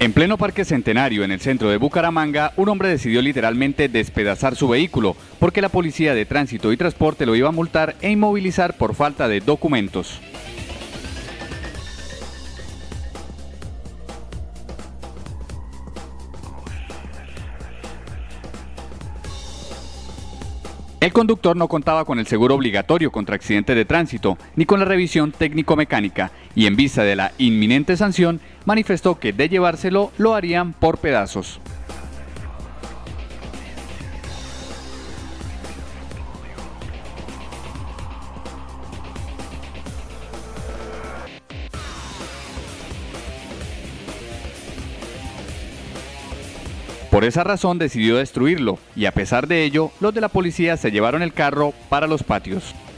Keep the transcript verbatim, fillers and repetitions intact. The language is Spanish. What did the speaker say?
En pleno Parque Centenario, en el centro de Bucaramanga, un hombre decidió literalmente despedazar su vehículo porque la Policía de Tránsito y Transporte lo iba a multar e inmovilizar por falta de documentos. El conductor no contaba con el seguro obligatorio contra accidentes de tránsito, ni con la revisión técnico-mecánica, y en vista de la inminente sanción, manifestó que de llevárselo lo harían por pedazos. Por esa razón decidió destruirlo y a pesar de ello, los de la policía se llevaron el carro para los patios.